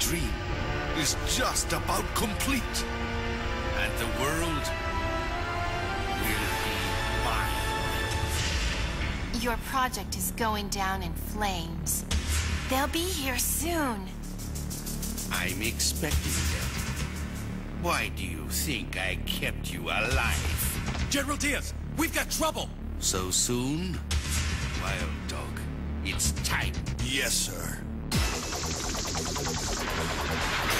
dream is just about complete. And the world will be mine. Your project is going down in flames. They'll be here soon. I'm expecting them. Why do you think I kept you alive? General Diaz, we've got trouble! So soon? Wild dog, it's time. Yes, sir.